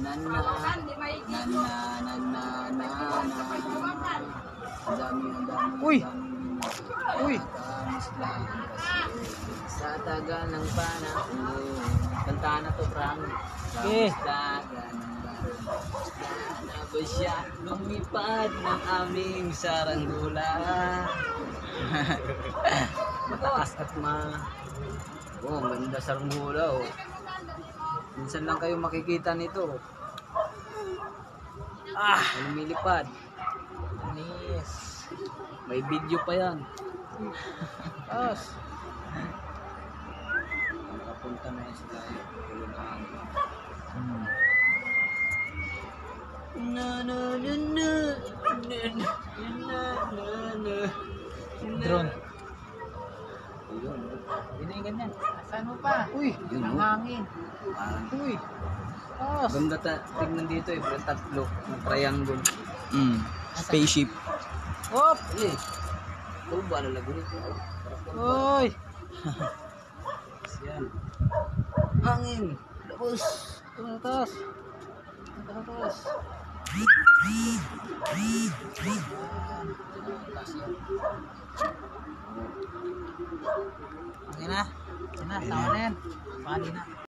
na na na na na na na. Ang dami. Uy! Uy! Sa tagal ng panahon. Kantahan na to, Frank. Okay. Tagal ng panahon. Na ba siya lumipad ng aming saranggola? Mataas at oh, ganda saranggola, oh. Minsan lang kayo makikita nito. Lumilipad. Yes. May video pa yan. Nakapunta na yan sila. Drone. Ayun. Yun yung ganyan. Saan mo pa? Uy! Yun, Ang oh. hangin. Uy! Taas. Ganda tignan dito eh. Tatlo. Ng triangle. Spaceship. Hop! Eh. Ito ba nalago nito? Uy! Yan. Hangin. Labos. Taas. Taas. Okay na. Tama na yan. Pali na.